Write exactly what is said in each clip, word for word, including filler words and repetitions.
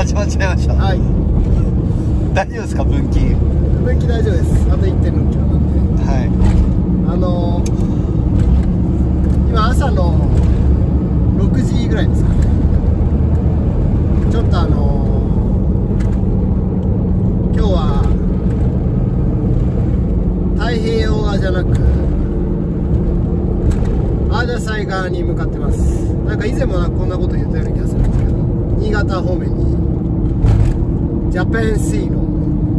始まっちゃいました。 はい。 大丈夫ですか、分岐。 分岐大丈夫です。あと いってんろくキロなんで。 はい。 あのー、今朝のろくじぐらいですかね。ちょっとあのー、今日は太平洋側じゃなくアーダサイ側に向かってます。なんか以前もなんかこんなこと言ったような気がするんですけど、新潟方面にジャパンシーの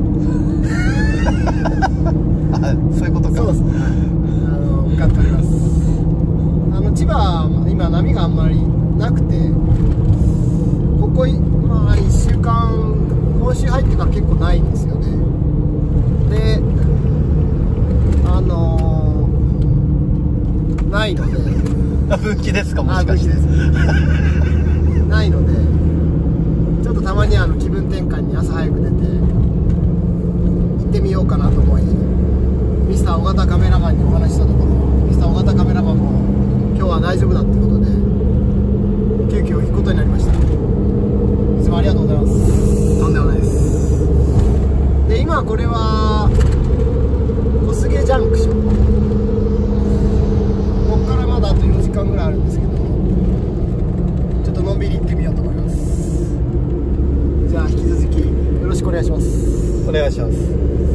あ、そういうことか。 そうですね、あの向かっております。あの千葉は今波があんまりなくて、ここい、まあ、いっしゅうかん、今週入ってから結構ないんですよね。であのー、ないので分岐ですか、もしかして。 あ、分岐ですないので、ちょっとたまにあの気分転換に朝早く出て行ってみようかなと思い、ミスター尾形カメラマンにお話ししたところ、ミスター尾形カメラマンも今日は大丈夫だってことで急遽行くことになりました。いつもありがとうございます。 とんでもないです。 で今これは小菅ジャンクション、ここからまだあとよじかんぐらいあるんですけど、ちょっとのんびり行ってみようと思います。じゃあ引き続きよろしくお願いします。 お願いします。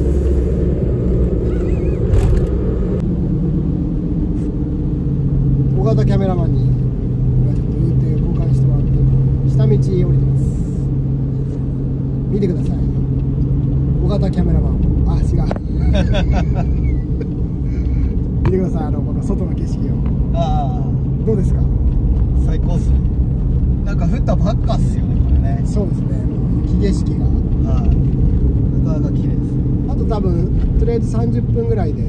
尾形キャメラマンに今ちょっと運転交換してもらって下道降りてます。見てください、尾形キャメラマン。あ、違う見てください、あのこの外の景色を。 ああ、 どうですか？ 最高っすね。なんか降ったばっかっすよね、これね。 そうですね、雪景色が、 はい。なかなか綺麗です。 あと多分とりあえずさんじゅっぷんぐらいで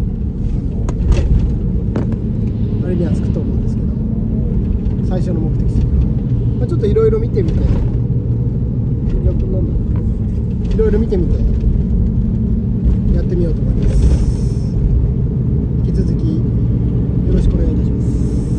あれには着くと思うんですけど、最初の目的地、まあ、ちょっといろいろ見てみて、いろいろ見てみてやってみようと思います。引き続きよろしくお願いいたします。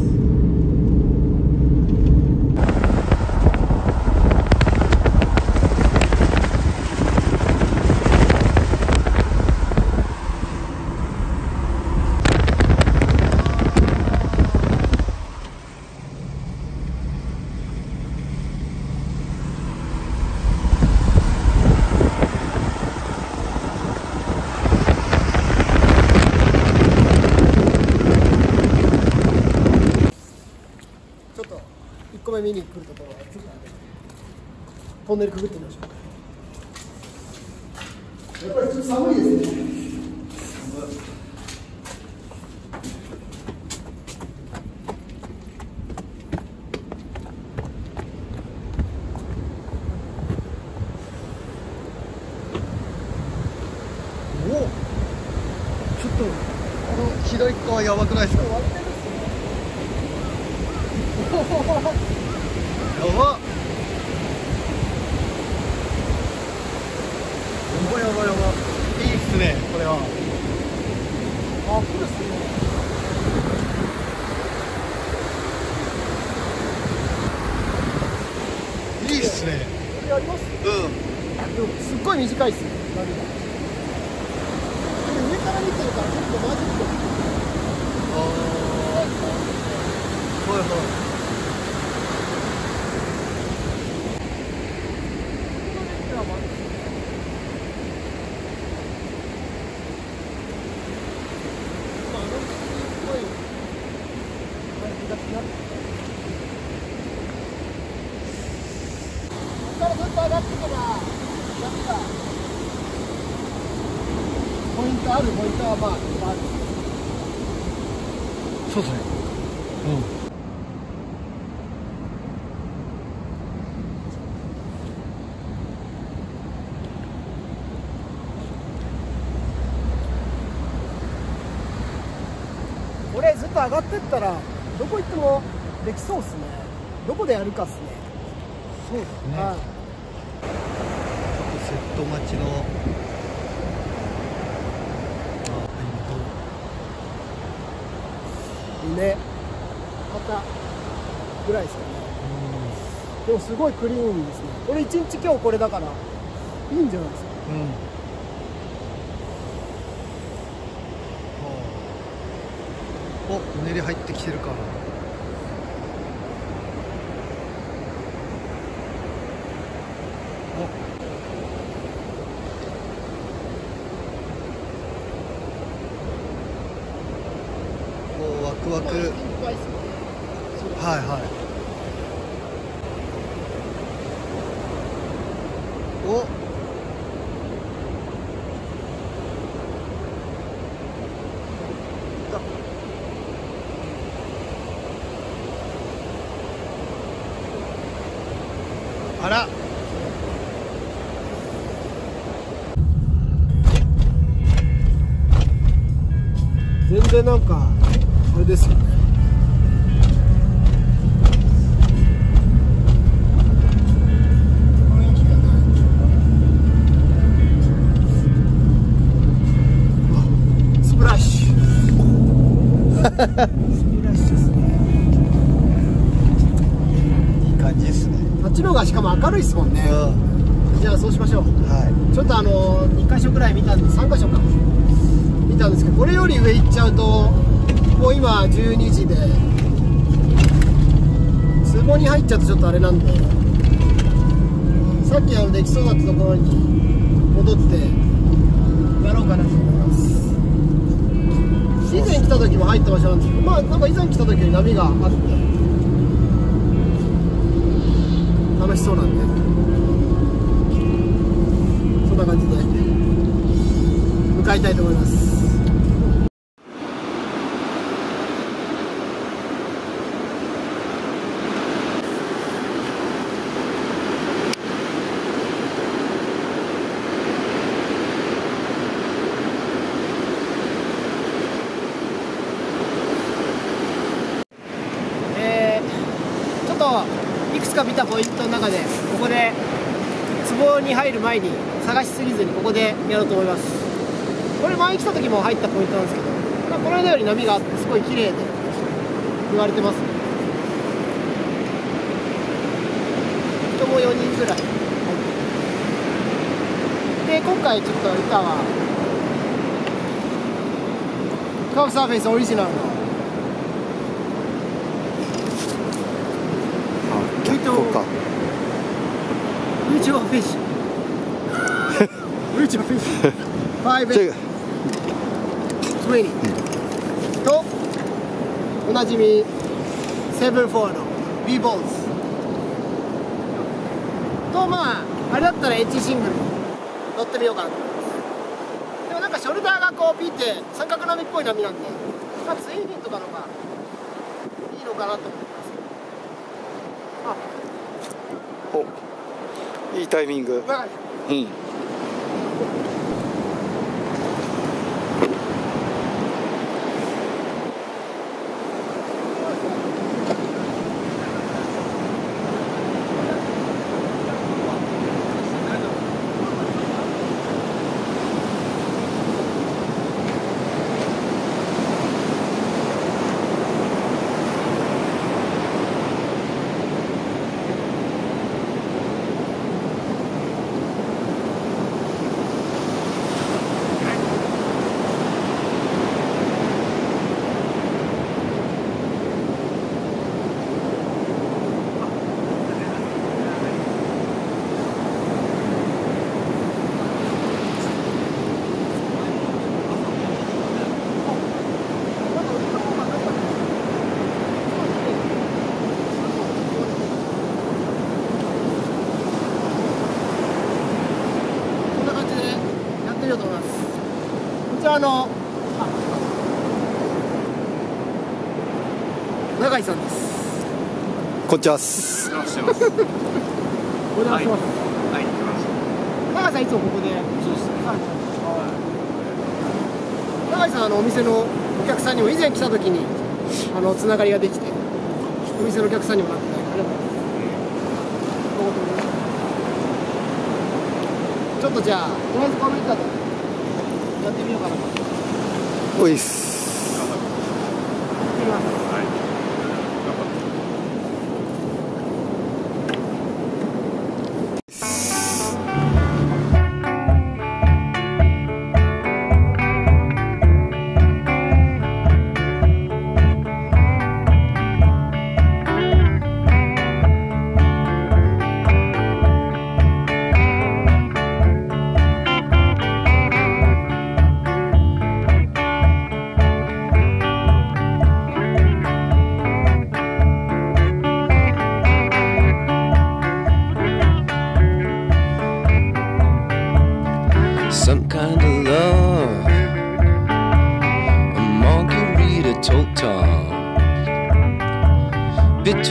いっこめ見に来るところは次なんでトンネルくぐってみましょう。やっぱりちょっと寒いですね。 お、ちょっとこの左側やばくないですか？やばっ。やばいやばいやばい。いいっすね、これは。 あ、そうですね。 いいっすね。 これあります？ うん。 でもすっごい短いっすね、波が。でも上から見てるから結構マジック。 ああ。はいはい。 ここからずっと上がっていけば、波がポイントあるポイントはまあ、まあ、ある。 そうですね。うん。 これずっと上がってったらどこ行ってもできそうっすね。どこでやるかっすね。 そうですね。 はい。 ちょっとセット待ちの。あ、 ね、またぐらいですかね。 でもすごいクリーンですね。俺一日今日これだからいいんじゃないですか。 うん。お、うねり入ってきてるか。お、お、ワクワク。はいはい。お。あら。 全然なんかあれですよね。雰囲気がない。うわ、スプラッシュ。スプラッシュですね。 いい感じですね。 あっちの方がしかも明るいですもんね。 うん。 じゃあそうしましょう。 はちょっとあのにかしょぐらい見たんで、さんかしょか見たんですけど、これより上行っちゃうともう今じゅうにじで壺に入っちゃうとちょっとあれなんで、さっきあのできそうだったところに戻ってやろうかなと思います。以前来た時も入った場所なんですけど、まあなんか以前来た時より波があって楽しそうなんで、そんな感じで向かいたいと思います。えー、ちょっといくつか見たポイントの中で、ここで壺に入る前に探しすぎずにここでやろうと思います。これ前来た時も入ったポイントなんですけど、まあ、この間より波があってすごい綺麗で言われてますね。人もよにんぐらい入ってて、で今回ちょっと板はカーブサーフェイスオリジナルの逆光か。 ウーチョーフィッシュウーチョーフィッシュファイブエイトにじゅうとおなじみセブンフォーの B ボールズと、まああれだったらエッジシングル乗ってみようかなと思います。でもなんかショルダーがこうピーって三角波っぽい波なんで、まあ、ツインフィンとかのがいいのかなと思います。あ、 お、いいタイミング。うん。あの永井さんです。 こんにちは。お邪魔してます。 お邪魔します。はい、来ました。永井さんいつもここで。そうですね。永井さんあのお店のお客さんにも以前来た時にあのつながりができて、お店のお客さんにもなってないから、ちょっとじゃあとりあえずこの板でやってみようかなと。 おいっす。 行ってみます。はい。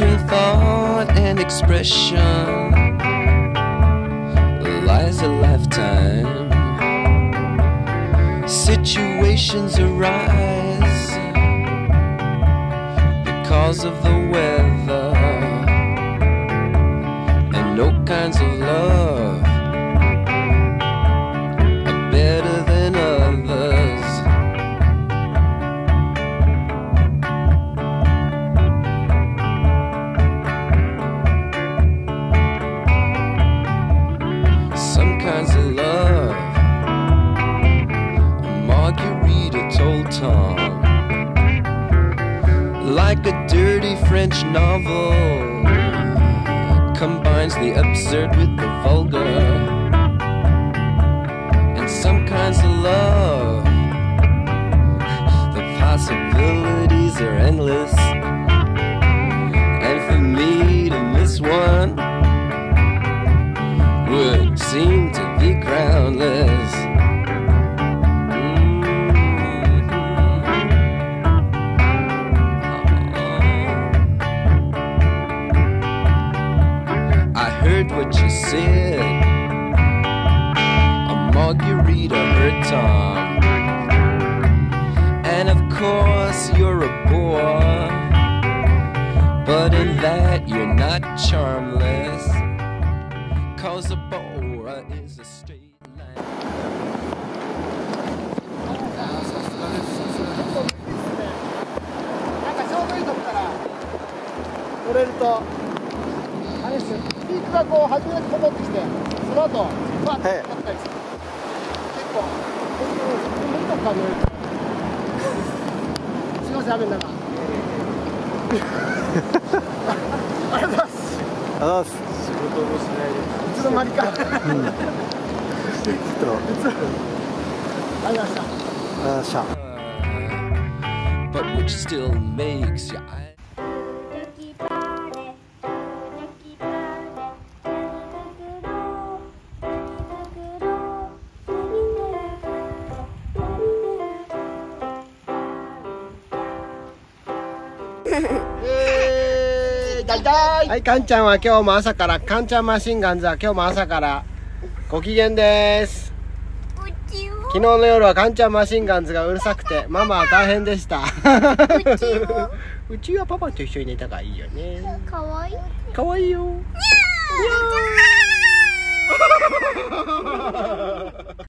between thought and expression lies a lifetime. Situations arise because of the weather, and no kinds of love are better than others. Some kinds of love, Margarita told Tom, like a dirty French novel, combines the absurd with the vulgar. And some kinds of love, the possibilities are endless. And for me to miss one would seem to be groundless. What you said, a margarita hurt Tom, and of course you're a bore, but in that you're not charmless, 'cause a bore is a straight line. なんかちょうどいいとこから乗れるとあれですよ、ピークがこう初めにこもってきて、その後バッとやったりする。結構こういうとこから乗れるとすいません、雨の中ありがとうございます。 あざっす。仕事もしないでいつの間にか、うん、 ちょっとありがとうございました。 あーしゃ But which still makes your eye. えー、だいだいはい、かんちゃんは今日も朝から、かんちゃんマシンガンズは今日も朝からご機嫌です。昨日の夜はかんちゃんマシンガンズがうるさくてママは大変でした。うちはうちはパパと一緒に寝たからいいよね。 かわいいかわいいよ。